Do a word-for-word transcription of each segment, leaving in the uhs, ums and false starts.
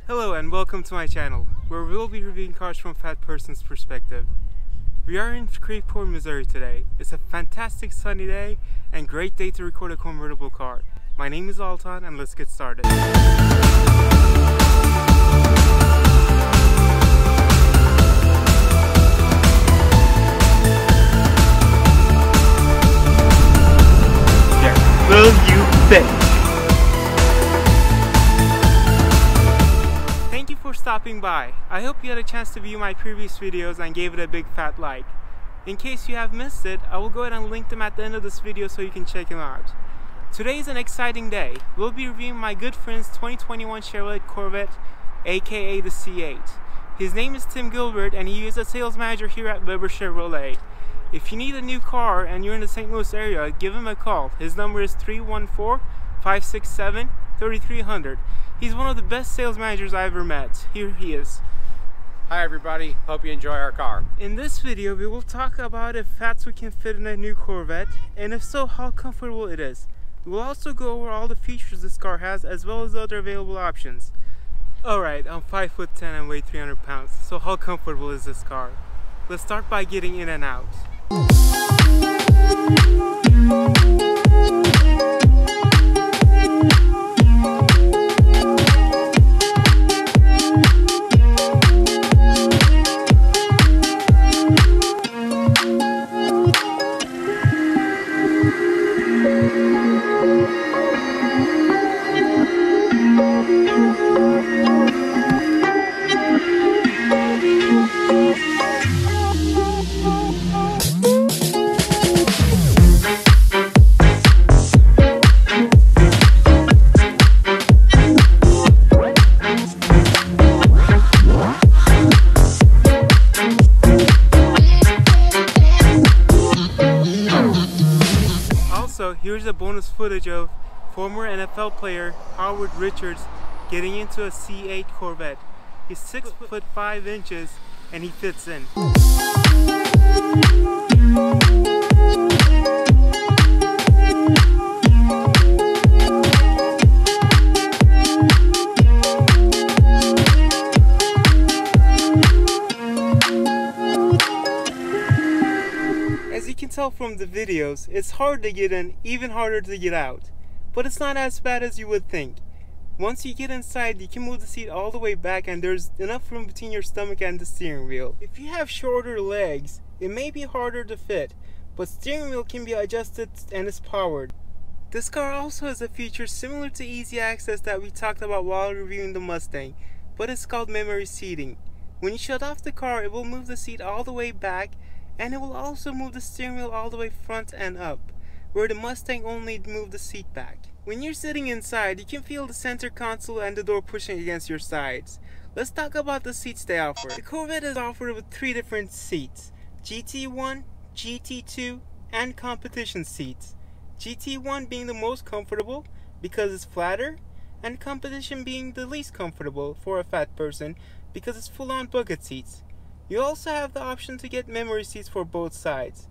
Hello and welcome to my channel, where we'll be reviewing cars from a fat person's perspective. We are in Shreveport, Missouri today. It's a fantastic sunny day and great day to record a convertible car. My name is Altan and let's get started. Yeah, will you bet? Stopping by. I hope you had a chance to view my previous videos and gave it a big fat like. In case you have missed it, I will go ahead and link them at the end of this video so you can check them out. Today is an exciting day. We'll be reviewing my good friend's twenty twenty-one Chevrolet Corvette, aka the C eight. His name is Tim Gilbert and he is a sales manager here at Weber Chevrolet. If you need a new car and you're in the Saint Louis area, give him a call. His number is three one four, five six seven, three three zero zero. He's one of the best sales managers I ever met. Here he is. Hi everybody, hope you enjoy our car. In this video, we will talk about if fats we can fit in a new Corvette, and if so, how comfortable it is. We will also go over all the features this car has, as well as the other available options. Alright, I'm five foot ten and weigh three hundred pounds, so how comfortable is this car? Let's start by getting in and out. Here's a bonus footage of former N F L player Howard Richards getting into a C eight Corvette. He's six foot five inches and he fits in. As you can tell from the videos, it's hard to get in, even harder to get out. But it's not as bad as you would think. Once you get inside, you can move the seat all the way back and there's enough room between your stomach and the steering wheel. If you have shorter legs, it may be harder to fit, but steering wheel can be adjusted and is powered. This car also has a feature similar to easy access that we talked about while reviewing the Mustang, but it's called memory seating. When you shut off the car, it will move the seat all the way back, and it will also move the steering wheel all the way front and up, where the Mustang only moved the seat back. When you're sitting inside, you can feel the center console and the door pushing against your sides. Let's talk about the seats they offer. The Corvette is offered with three different seats: G T one, G T two, and competition seats. G T one being the most comfortable because it's flatter, and competition being the least comfortable for a fat person because it's full-on bucket seats. You also have the option to get memory seats for both sides.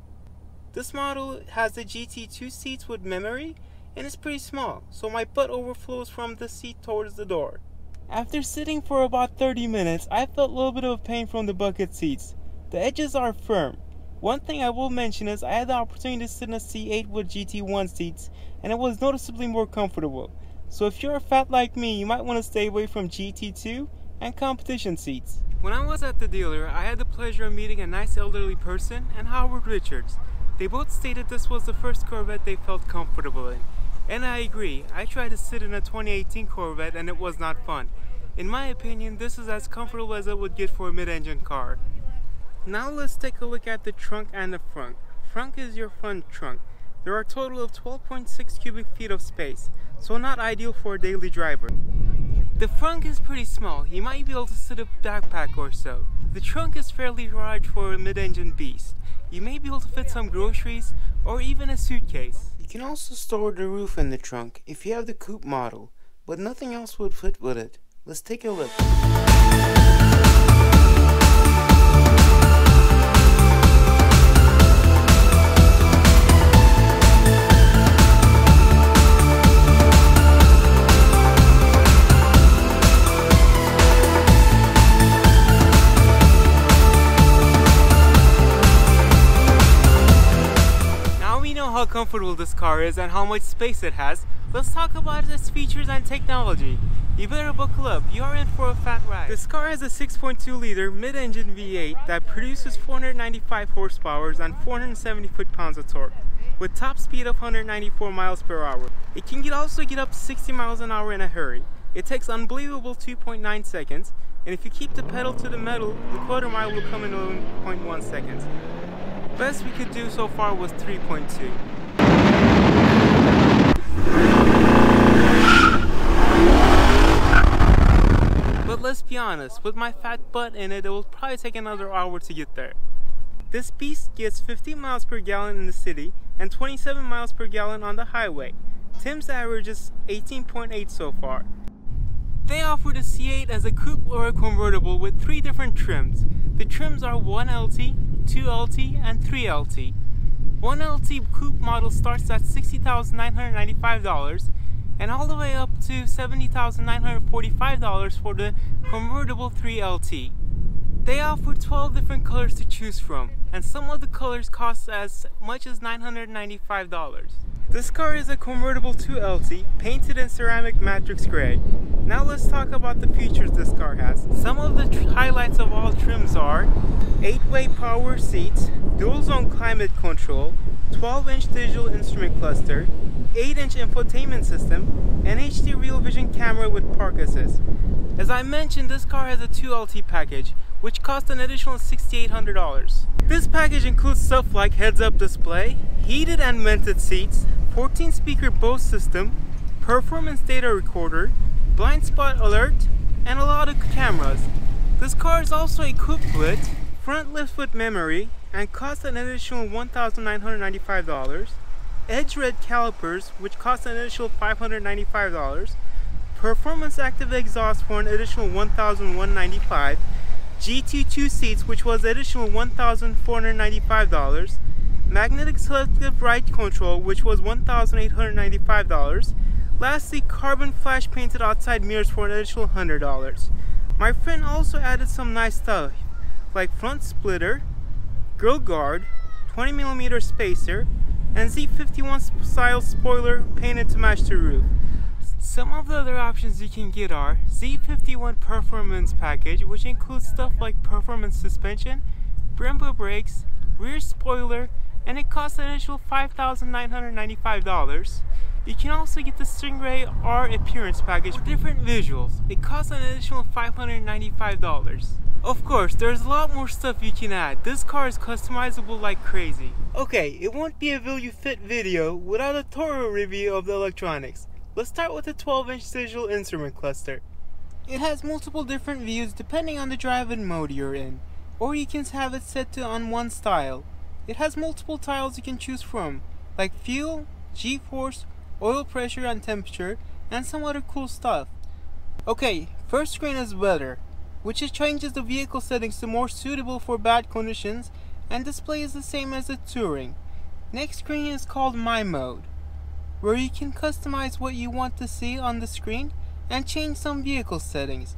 This model has the G T two seats with memory and it's pretty small, so my butt overflows from the seat towards the door. After sitting for about thirty minutes, I felt a little bit of pain from the bucket seats. The edges are firm. One thing I will mention is I had the opportunity to sit in a C eight with G T one seats and it was noticeably more comfortable. So if you're a fat like me, you might want to stay away from G T two and competition seats. When I was at the dealer, I had the pleasure of meeting a nice elderly person and Howard Richards. They both stated this was the first Corvette they felt comfortable in. And I agree, I tried to sit in a twenty eighteen Corvette and it was not fun. In my opinion, this is as comfortable as it would get for a mid-engine car. Now let's take a look at the trunk and the front. Front is your front trunk. There are a total of twelve point six cubic feet of space, so not ideal for a daily driver. The front is pretty small, you might be able to sit a backpack or so. The trunk is fairly large for a mid-engine beast. You may be able to fit some groceries or even a suitcase. You can also store the roof in the trunk if you have the coupe model, but nothing else would fit with it. Let's take a look. comfortable this car is and how much space it has, let's talk about its features and technology. You better buckle up, you are in for a fat ride. This car has a six point two liter mid-engine V eight that produces four hundred ninety-five horsepower and four hundred seventy foot-pounds of torque, with top speed of one hundred ninety-four miles per hour. It can get also get up to sixty miles an hour in a hurry. It takes unbelievable two point nine seconds, and if you keep the pedal to the metal, the quarter mile will come in one point one seconds. Best we could do so far was three point two. But let's be honest, with my fat butt in it, it will probably take another hour to get there. This beast gets fifteen miles per gallon in the city and twenty-seven miles per gallon on the highway. Tim's average is eighteen point eight so far. They offer the C eight as a coupe or a convertible with three different trims. The trims are one L T, two L T, and three L T. one L T coupe model starts at sixty thousand nine hundred ninety-five dollars and all the way up to seventy thousand nine hundred forty-five dollars for the convertible three L T. They offer twelve different colors to choose from, and some of the colors cost as much as nine hundred ninety-five dollars. This car is a convertible two L T, painted in ceramic matrix gray. Now let's talk about the features this car has. Some of the highlights of all trims are eight way power seats, dual zone climate control, twelve inch digital instrument cluster, eight inch infotainment system, and H D real vision camera with park assist. As I mentioned, this car has a two L T package, which costs an additional six thousand eight hundred dollars. This package includes stuff like heads-up display, heated and vented seats, fourteen speaker Bose system, performance data recorder, blind spot alert, and a lot of cameras. This car is also equipped with front lift foot memory and costs an additional one thousand nine hundred ninety-five dollars, edge red calipers, which cost an additional five hundred ninety-five dollars, performance active exhaust for an additional one thousand one hundred ninety-five dollars, G T two seats, which was additional one thousand four hundred ninety-five dollars, magnetic selective ride control, which was one thousand eight hundred ninety-five dollars. Lastly, carbon flash painted outside mirrors for an additional one hundred dollars. My friend also added some nice stuff like front splitter, grille guard, twenty millimeter spacer, and Z fifty-one style spoiler painted to match the roof. Some of the other options you can get are Z fifty-one Performance Package, which includes stuff like performance suspension, Brembo brakes, rear spoiler, and it costs an additional five thousand nine hundred ninety-five dollars. You can also get the Stingray R Appearance Package with different visuals. It costs an additional five hundred ninety-five dollars. Of course, there's a lot more stuff you can add. This car is customizable like crazy. Okay, it won't be a Will You Fit video without a thorough review of the electronics. Let's start with the twelve inch digital instrument cluster. It has multiple different views depending on the drive-in mode you're in, or you can have it set to on one style. It has multiple tiles you can choose from, like fuel, G-force, oil pressure and temperature, and some other cool stuff. Okay, first screen is weather, which it changes the vehicle settings to more suitable for bad conditions, and display is the same as the touring. Next screen is called My Mode, where you can customize what you want to see on the screen and change some vehicle settings.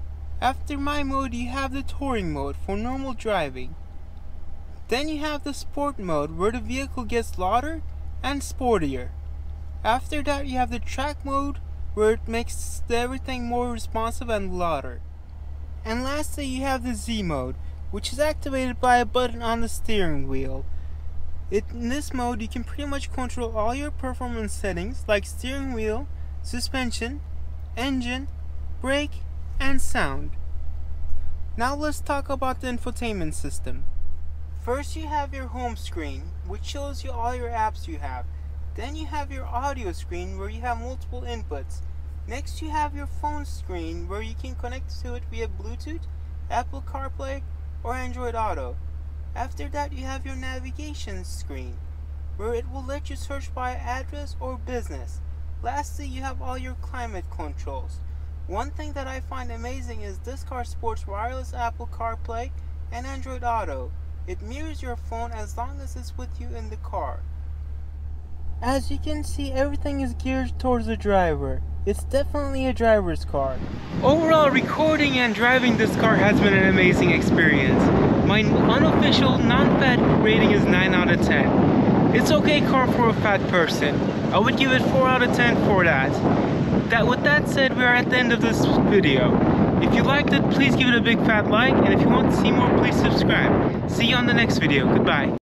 After My Mode, you have the Touring mode for normal driving. Then you have the Sport mode, where the vehicle gets louder and sportier. After that, you have the Track mode, where it makes everything more responsive and louder. And lastly, you have the Z mode, which is activated by a button on the steering wheel. It, in this mode, you can pretty much control all your performance settings like steering wheel, suspension, engine, brake, and sound. Now let's talk about the infotainment system. First, you have your home screen, which shows you all your apps you have. Then you have your audio screen, where you have multiple inputs. Next, you have your phone screen, where you can connect to it via Bluetooth, Apple CarPlay, or Android Auto. After that, you have your navigation screen, where it will let you search by address or business. Lastly, you have all your climate controls. One thing that I find amazing is this car sports wireless Apple CarPlay and Android Auto. It mirrors your phone as long as it's with you in the car. As you can see, everything is geared towards the driver. It's definitely a driver's car. Overall, recording and driving this car has been an amazing experience. My unofficial non-fat rating is nine out of ten. It's okay car for a fat person. I would give it four out of ten for that. That with that said, we are at the end of this video. If you liked it, please give it a big fat like, and if you want to see more, please subscribe. See you on the next video. Goodbye.